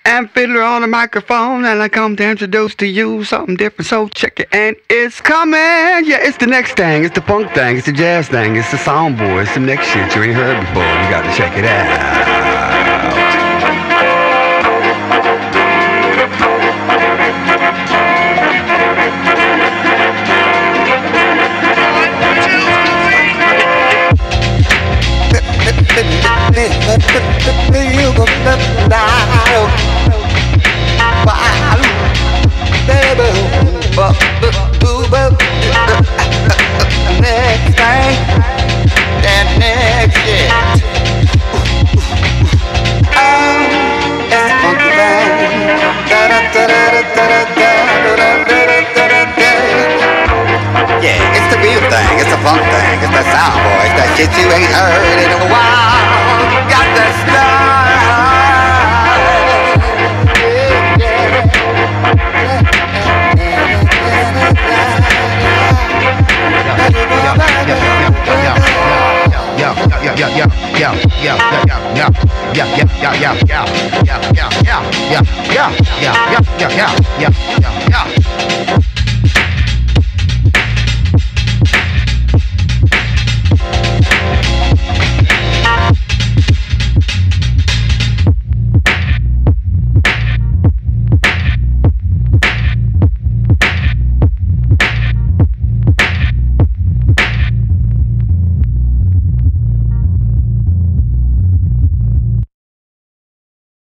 And Fiddler on the microphone, and I come to introduce to you something different, so check it, and it's coming. Yeah, it's the next thing, it's the funk thing, it's the jazz thing, it's the soundboy, it's some next shit you ain't heard before. You got to check it out. Next thing, that next shit. It's funky thing. Yeah, it's the real thing, it's the funk thing, it's the sound boy, it's that shit you ain't heard in a while. Got that style. Yeah.